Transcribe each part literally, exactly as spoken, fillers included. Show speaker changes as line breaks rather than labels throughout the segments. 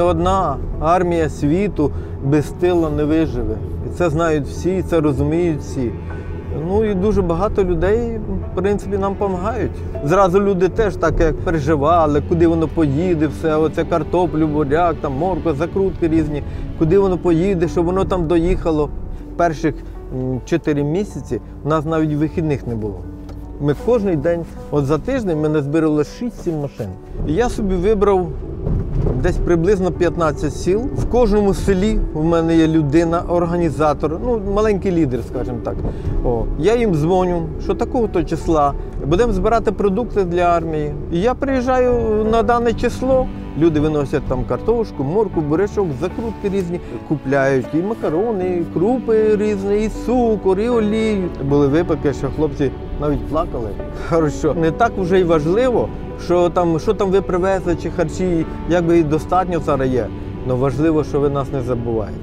одна армія світу без тила не виживе. І це знають всі, і це розуміють всі. Ну і дуже багато людей, в принципі, нам допомагають. Зразу люди теж так як переживали, куди воно поїде, все, оце картоплю, буряк, там морква, закрутки різні, куди воно поїде, щоб воно там доїхало. Перших чотири місяці у нас навіть вихідних не було. Ми кожен день, от за тиждень ми назбирали шість-сім машин. І я собі вибрав десь приблизно п'ятнадцять сіл. В кожному селі в мене є людина, організатор, ну, маленький лідер, скажімо так. О, я їм дзвоню, що такого-то числа, будемо збирати продукти для армії. І я приїжджаю на дане число, люди виносять там картошку, морку, бурячок, закрутки різні, купляють і макарони, і крупи різні, і цукор, і олію. Були випадки, що хлопці навіть плакали. Хорошо. Не так вже й важливо, що там, що там ви привезли, чи харчі, як би і достатньо зараз є. Але важливо, що ви нас не забуваєте.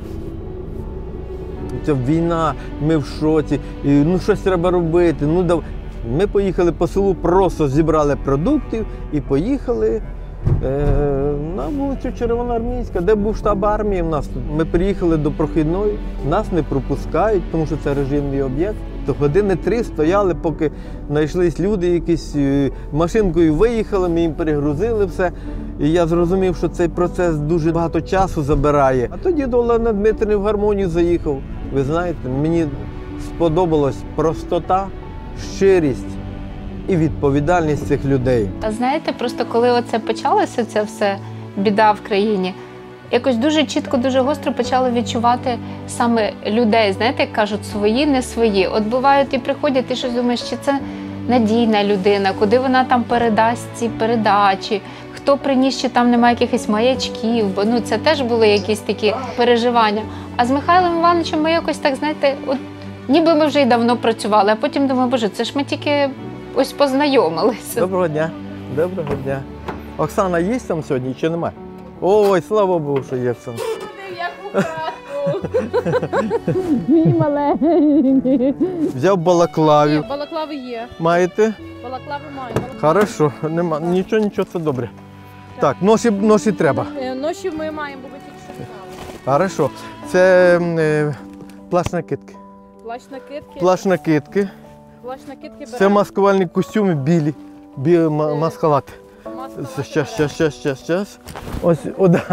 Це війна, ми в шоці, і, ну щось треба робити. Ну, дав... Ми поїхали по селу, просто зібрали продуктів і поїхали е... на вулицю Червоноармійська, де був штаб армії в нас. Ми приїхали до прохідної, нас не пропускають, тому що це режимний об'єкт. То години три стояли, поки знайшлись люди якісь, машинкою виїхали, ми їм перегрузили все. І я зрозумів, що цей процес дуже багато часу забирає. А тоді до Олени Дмитрівни в гармонію заїхав. Ви знаєте, мені сподобалась простота, щирість і відповідальність цих людей.
А знаєте, просто коли оце почалося, це все, біда в країні, якось дуже чітко, дуже гостро почало відчувати саме людей, знаєте, як кажуть, свої, не свої. От бувають і приходять, ти щось думаєш, чи це надійна людина, куди вона там передасть ці передачі, хто приніс, чи там немає якихось маячків, бо ну, це теж були якісь такі переживання. А з Михайлом Івановичем ми якось так, знаєте, от ніби ми вже й давно працювали, а потім думаю, боже, це ж ми тільки ось познайомилися.
Доброго дня, доброго дня. Оксана є там сьогодні чи немає? Ой, слава Богу, що є Оксана.
Як у хату.
Мій маленький.
Взяв балаклаві.
Ні, балаклави є.
Маєте?
Балаклави маю. Балаклави.
Хорошо, нема. Нічого, нічого, це добре. Так, ноші, ноші треба.
Е, Ноші ми маємо, бо ви тільки що знали.
Хорошо. Це е, плащ-накидки.
Плащ-накидки.
Плащ-накидки.
Плащ-накидки беремо.
Це маскувальні костюми білі. Білі ма- маскалати.
Маска
Щас, щас, щас, щас, щас. Ось, о, да.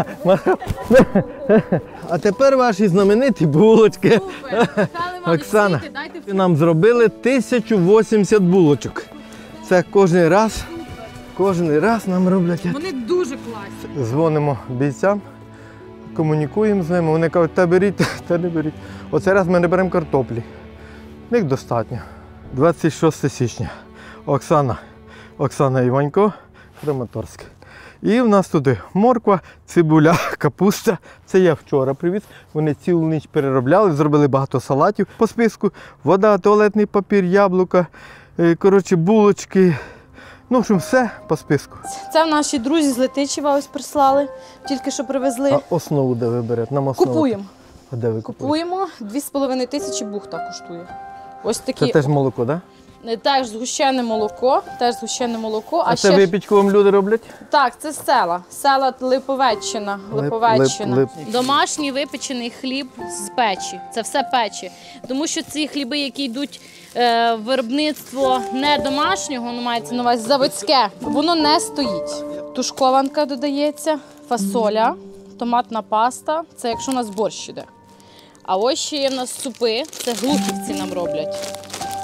А тепер ваші знамениті булочки.
Супер. Михайло Іванович,
Оксана,
стійте, дайте
ви нам зробили тисячу вісімдесят булочок. Це кожен раз, кожен раз нам роблять.
Вони дуже класні.
Дзвонимо бійцям, комунікуємо з ними, вони кажуть, та беріть, та не беріть. Оцей раз ми не беремо картоплі. Їх достатньо. двадцять шостого січня. Оксана, Оксана Іванько, Краматорськ. І в нас туди морква, цибуля, капуста. Це я вчора привіз. Вони цілу ніч переробляли, зробили багато салатів по списку. Вода, туалетний папір, яблука, коротше, булочки. Ну, в общем, все по списку.
Це наші друзі з Летичева ось прислали, тільки що привезли.
А основу де ви берете? Нам основу.
Купуємо.
А де ви купуєте?
Купуємо. Дві з половиною тисячі бухта коштує. Ось такі.
Це теж молоко, так? Да?
Теж згущене молоко, теж згущене молоко.
А,
А
це
ще
випічку вам люди роблять?
так, це з села. Села Липовеччина.
Лип-
Липовеччина.
лип-
Домашній випечений хліб з печі. Це все печі. Тому що ці хліби, які йдуть е, в виробництво не домашнього, ну мається на увазі заводське, воно не стоїть. Тушкованка додається, фасоля, томатна паста. Це якщо у нас борщ іде. А ось ще є в нас супи, це глухівці нам роблять.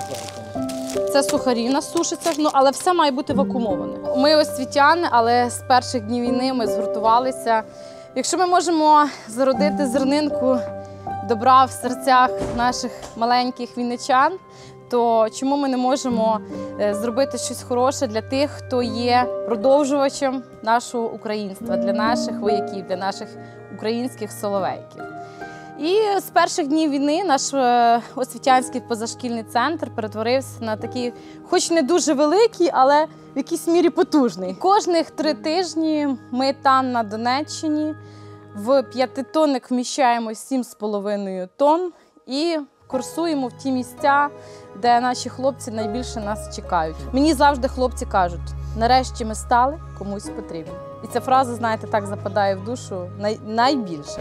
Це сухарі в нас сушиться, ну, але все має бути вакуумоване. Ми освітяни, але з перших днів війни ми згуртувалися. Якщо ми можемо зародити зернинку добра в серцях наших маленьких вінничан, то чому ми не можемо зробити щось хороше для тих, хто є продовжувачем нашого українства, для наших вояків, для наших українських соловейків. І з перших днів війни наш освітянський позашкільний центр перетворився на такий, хоч не дуже великий, але в якійсь мірі потужний. Кожних три тижні ми там на Донеччині в п'ятитонник вміщаємо сім з половиною тонн і курсуємо в ті місця, де наші хлопці найбільше нас чекають. Мені завжди хлопці кажуть, нарешті ми стали комусь потрібні. І ця фраза, знаєте, так западає в душу най... найбільше.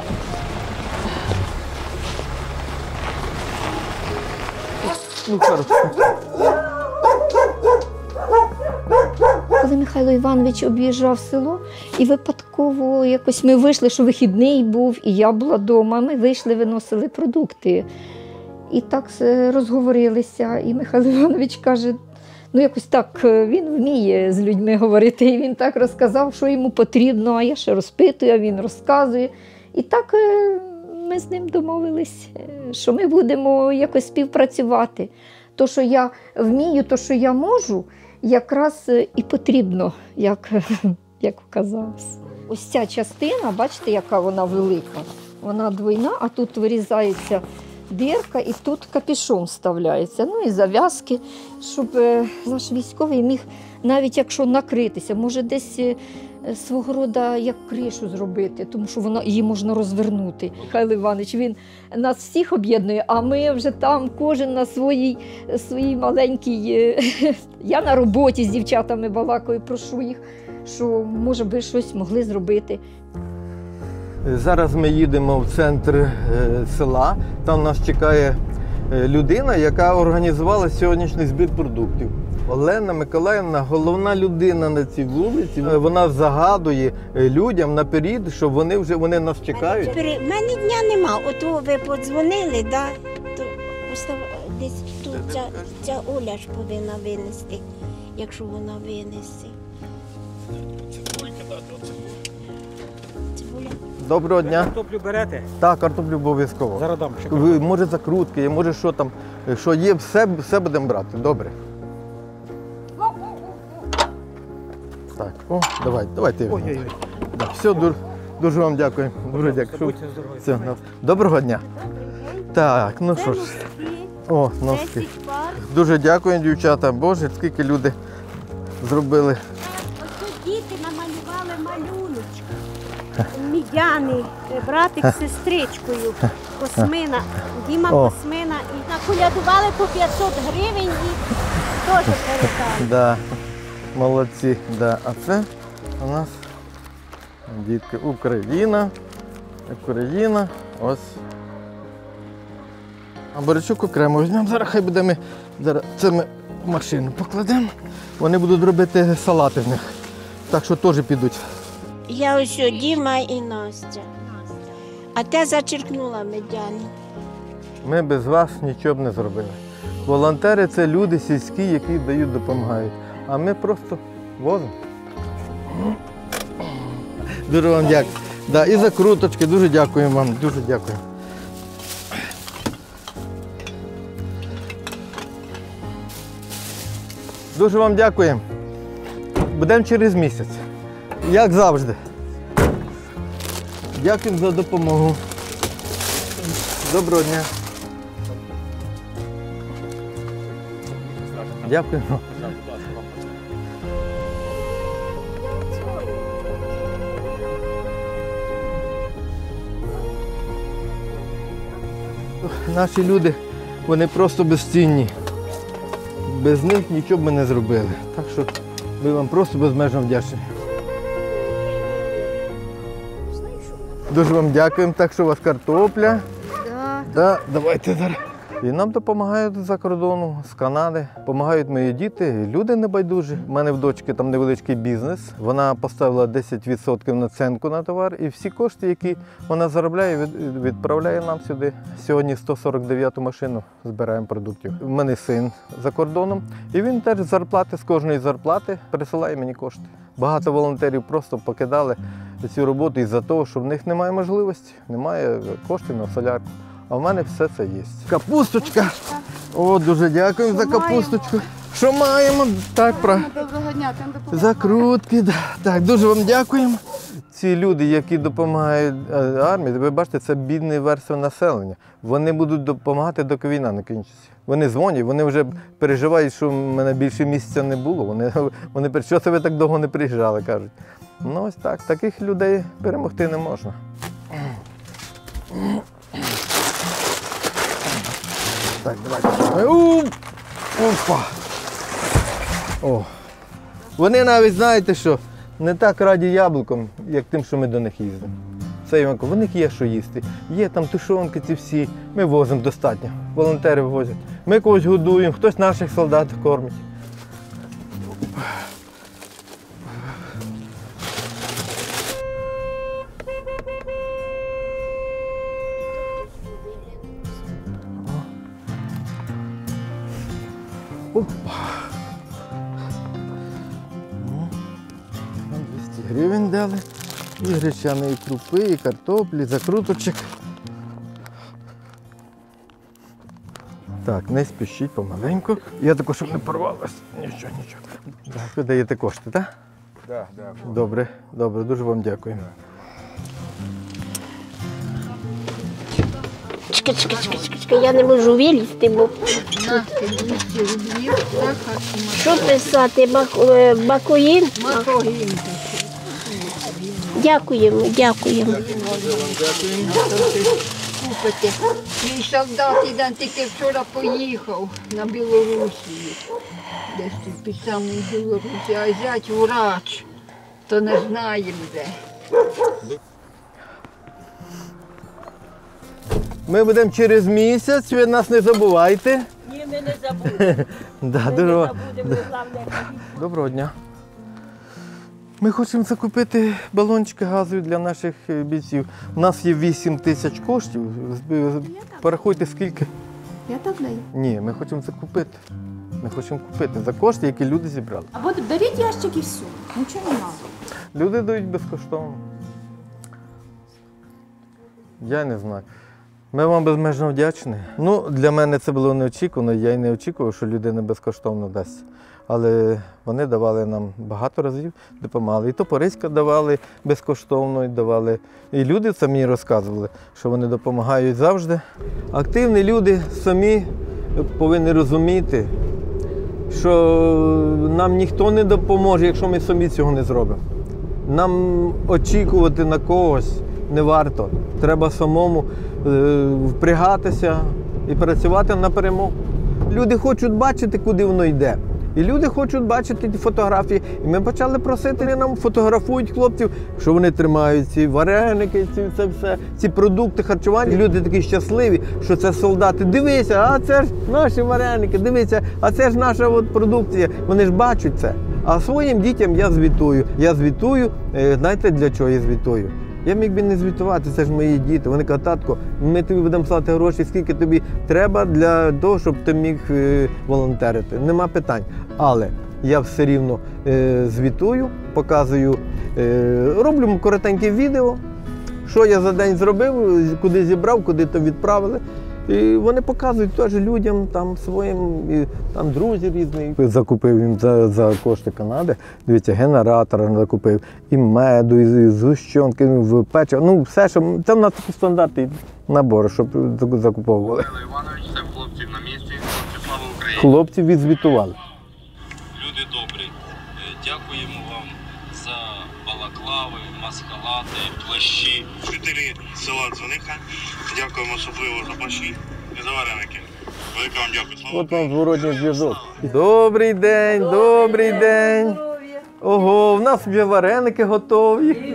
Ну, хорошо.
Коли Михайло Іванович об'їжджав село, і випадково якось ми вийшли, що вихідний був, і я була вдома, ми вийшли, виносили продукти. І так розговорилися, і Михайло Іванович каже, ну якось так, він вміє з людьми говорити, і він так розказав, що йому потрібно, а я ще розпитую, а він розказує. І так ми з ним домовились, що ми будемо якось співпрацювати. То, що я вмію, то, що я можу, якраз і потрібно, як, як вказалось. Ось ця частина, бачите, яка вона велика, вона двойна, а тут вирізається дірка і тут капюшон вставляється. Ну і зав'язки, щоб наш військовий міг, навіть якщо накритися, може десь свого роду як кришу зробити, тому що вона, її можна розвернути. Михайло Іванович, він нас всіх об'єднує, а ми вже там, кожен на своїй, своїй маленькій... Я на роботі з дівчатами балакаю, прошу їх, що, може би, щось могли зробити.
Зараз ми їдемо в центр е, села, там нас чекає е, людина, яка організувала сьогоднішній збір продуктів. Олена Миколаївна – головна людина на цій вулиці. Вона загадує людям наперед, що вони вже вони нас чекають.
У мене дня нема. От ви подзвонили, да? То постав... десь тут ця, ця Оля ж повинна винести, якщо вона винесе. Цибуля.
Доброго дня.
Картоплю берете?
Так, картоплю обов'язково.
Зараз дам. Ще
Ви, може закрутки, може що там, що є, все, все будемо брати. Добре. Так, о, давайте, давайте.
Ой-ой-ой.
Да, все, дуже, дуже вам дякую. Дуже дякую.
Будьте здорові.
Все, ну, доброго дня. Так, ну що ж. О, носки. Дуже дякую, дівчата. Боже, скільки люди зробили.
Ось діти намалювали малюночки. Мідяни, братик з сестричкою, Космина, Діма
О.
Космина. І наколядували по п'ятсот гривень і теж передали.
Да, молодці. Да. А це у нас дітки Україна. Україна. Ось. А Боричук окремо візьмемо. Зараз хай буде ми. Зараз це ми в машину покладемо. Вони будуть робити салати в них. Так що теж підуть.
Я ось Діма і Настя. А те зачеркнула медяну.
Ми без вас нічого б не зробили. Волонтери – це люди сільські, які дають, допомагають. А ми просто возимо. Дуже вам дякую. Да, і закруточки, дуже дякуємо вам, дуже дякую. Дуже вам дякуємо. Будемо через місяць. Як завжди. Дякуємо за допомогу. Доброго дня. Дякуємо. Наші люди, вони просто безцінні. Без них нічого б ми не зробили. Так що ми вам просто безмежно вдячні. Дуже вам дякуємо. Так що у вас картопля.
Да.
Да, давайте зараз. І нам допомагають з-за кордону, з Канади. Допомагають мої діти, люди небайдужі. У мене в дочки там невеличкий бізнес. Вона поставила десять відсотків націнку на товар. І всі кошти, які вона заробляє, від- відправляє нам сюди. Сьогодні сто сорок дев'яту машину збираємо продуктів. У мене син за кордоном. І він теж з зарплати, з кожної зарплати присилає мені кошти. Багато волонтерів просто покидали цю роботу із-за того, що в них немає можливості, немає коштів на солярку. А в мене все це є. Капусточка. О, дуже дякую за капусточку. Що маємо? Так, про...
Доброго дня, тим допомагаю.
Закрутки. Да. Так, дуже вам дякуємо. Ці люди, які допомагають е, армії, ви бачите, це бідна верства населення. Вони будуть допомагати, доки війна не кінчиться. Вони дзвонять, вони вже переживають, що в мене більше місяця не було. Вони, вони кажуть, що це ви так довго не приїжджали, кажуть. Ну ось так, таких людей перемогти не можна. Так, давайте. У, опа. О. Вони навіть, знаєте що, не так раді яблукам, як тим, що ми до них їздимо. Це я кажу, в них є що їсти. Є там тушонки ці всі, ми возимо достатньо. Волонтери возять. Ми когось годуємо, хтось наших солдат кормить. Опа. Ну, нам двісті гривень дали. І гречаної крупи, і картоплі, закруточок. Так, не спішіть помаленьку. Я також, щоб не порвалося. Нічого, нічого. Так, ви даєте кошти, так?
Так, так.
Добре, добре, дуже вам дякую.
Чекай, чекай, чекай, чекай, я не можу вилізти, бо що писати? Бак- е, Бакоїн? Дякуємо, дякуємо.
Купите. Мій солдат один тільки вчора поїхав на Білорусі. Десь тут під самою Білорусі, а зять врач, то не знаємо де.
Ми будемо через місяць, ви нас не забувайте.
Ні, ми не забудемо.
Да,
Ми
дуже...
не
ва-
забудемо, головне.
Доброго дня. Ми хочемо закупити балончики газові для наших е, бійців. У нас є вісім тисяч коштів. З- Порахуйте скільки.
Я так даю.
Ні, ми хочемо закупити. Ми хочемо купити за кошти, які люди зібрали.
Або беріть ящик і все. Нічого не треба.
Люди дають безкоштовно. Я не знаю. Ми вам безмежно вдячні. Ну, для мене це було неочікувано. Я й не очікував, що людина безкоштовно дасть. Але вони давали нам багато разів, допомагали. І Топориська давали безкоштовно, і давали. І люди самі розказували, що вони допомагають завжди. Активні люди самі повинні розуміти, що нам ніхто не допоможе, якщо ми самі цього не зробимо. Нам очікувати на когось не варто. Треба самому е, впрягатися і працювати на перемогу. Люди хочуть бачити, куди воно йде. І люди хочуть бачити ті фотографії. І ми почали просити, вони нам фотографують хлопців, що вони тримають ці вареники, ці, це все, ці продукти харчування. І люди такі щасливі, що це солдати. Дивися, а це ж наші вареники, дивися, а це ж наша от продукція. Вони ж бачать це. А своїм дітям я звітую. Я звітую, е, знаєте, для чого я звітую? Я міг би не звітувати, це ж мої діти. Вони кажуть, татко, ми тобі будемо слати гроші, скільки тобі треба для того, щоб ти міг е, волонтерити. Нема питань. Але я все рівно е, звітую, показую, е, роблю коротеньке відео, що я за день зробив, куди зібрав, куди то відправили. І вони показують теж людям, там, своїм, і, там, друзі різні. Закупив їм за, за кошти Канади, дивіться, генератора закупив, і меду, і, і згущенки, і печиво, ну все, що, це в нас такі стандарти набори, щоб закуповували.
Іванович, це хлопці на місці, хлопці, слава Україні.
Хлопці відзвітували.
Люди добрі, е, дякуємо вам за балаклави, маскалати, плащі. Жителі села Дзвоника, дякуємо особливо за плащі і за вареники. Велике вам дякую. Слава
От вам зворотній зв'язок. Добрий день, добрий день. Ого, в нас вже вареники готові.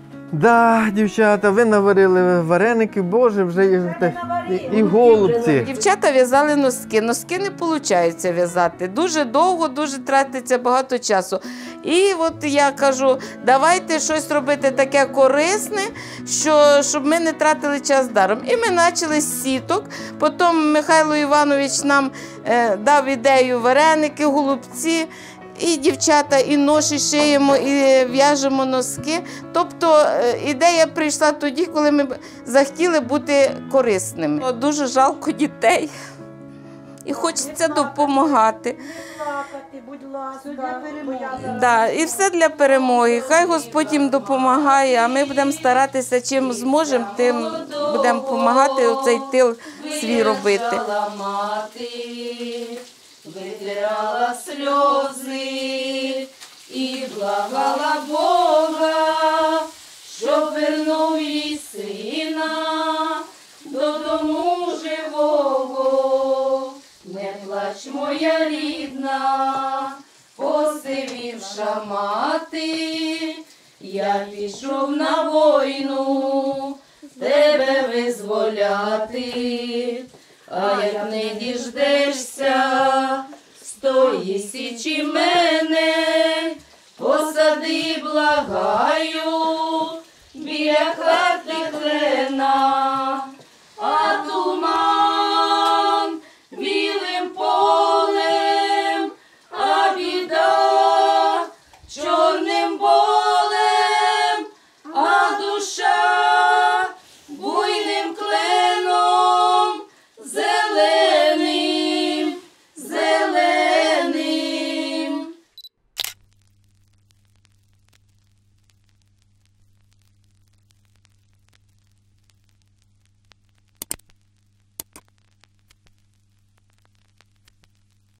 Да, дівчата, ви наварили вареники, боже, вже і, і, і голубці.
Дівчата в'язали носки. Носки не виходить в'язати. Дуже довго, дуже тратиться багато часу. І от я кажу, давайте щось робити таке корисне, що, щоб ми не тратили час даром. І ми почали з сіток. Потім Михайло Іванович нам е, дав ідею вареники, голубці. І дівчата, і ноші шиємо, і в'яжемо носки. Тобто ідея прийшла тоді, коли ми захотіли бути корисними. Дуже жалко дітей і хочеться допомагати.
будь ласка.
Да, і все для перемоги. Хай Господь їм допомагає, а ми будемо старатися, чим зможемо, тим будемо допомагати оцей тил свій робити.
Витирала сльози і благала Бога, щоб вернув їй сина додому живого. Не плач, моя рідна, посивівша мати, я пішов на війну, тебе визволяти, а як не діждешся, стої січі мене, посади, благай.